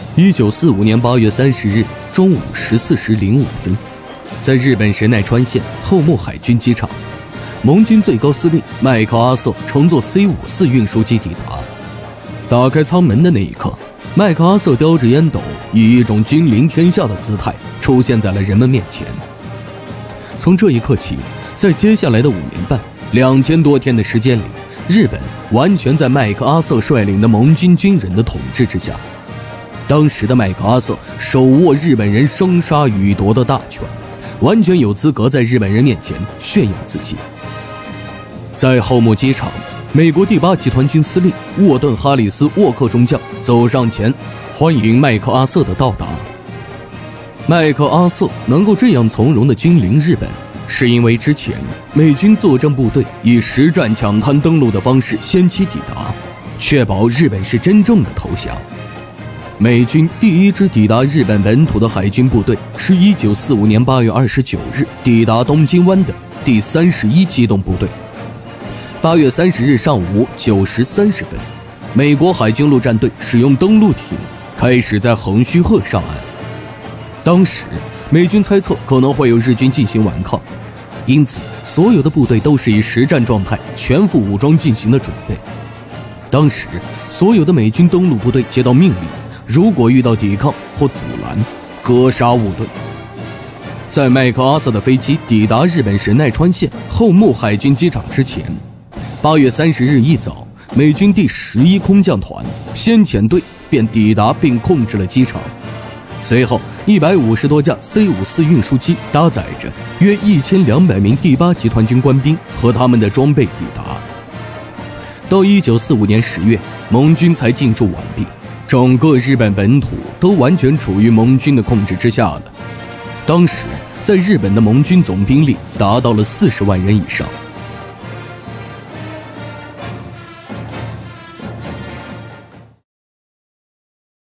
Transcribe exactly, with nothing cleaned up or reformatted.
一九四五年八月三十日中午十四时零五分，在日本神奈川县后木海军机场，盟军最高司令麦克阿瑟乘坐 C 五四 运输机抵达。打开舱门的那一刻，麦克阿瑟叼着烟斗，以一种君临天下的姿态出现在了人们面前。从这一刻起，在接下来的五年半、两千多天的时间里，日本完全在麦克阿瑟率领的盟军军人的统治之下。当时的麦克阿瑟手握日本人生杀予夺的大权，完全有资格在日本人面前炫耀自己。在后木机场，美国第八集团军司令沃顿·哈里斯·沃克中将走上前，欢迎麦克阿瑟的到达。麦克阿瑟能够这样从容地君临日本，是因为之前美军作战部队以实战抢滩登陆的方式先期抵达，确保日本是真正的投降。美军第一支抵达日本本土的海军部队是一九四五年八月二十九日抵达东京湾的第三十一机动部队。八月三十日上午九时三十分，美国海军陆战队使用登陆艇开始在横须贺上岸。当时美军猜测可能会有日军进行顽抗，因此所有的部队都是以实战状态全副武装进行的准备。当时所有的美军登陆部队接到命令，如果遇到抵抗或阻拦，格杀勿论。在麦克阿瑟的飞机抵达日本神奈川县后木海军机场之前，八月三十日一早，美军第十一空降团先遣队便抵达并控制了机场。随后一百五十多架 C 五四 运输机搭载着约一千两百名第八集团军官兵和他们的装备抵达。到一九四五年十月，盟军才进驻完毕，整个日本本土都完全处于盟军的控制之下了。当时在日本的盟军总兵力达到了四十万人以上。